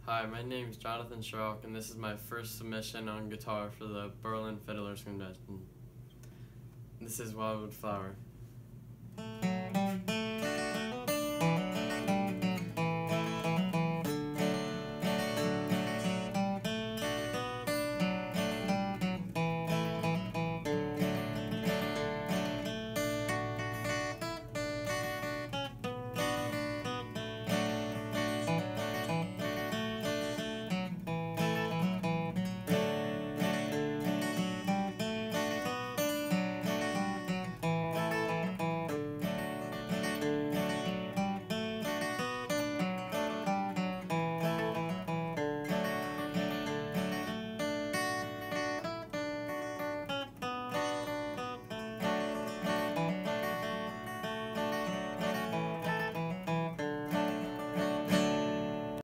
Hi, my name is Jonathan Sherrock, and this is my first submission on guitar for the Berlin Fiddlers convention. This is Wildwood Flower.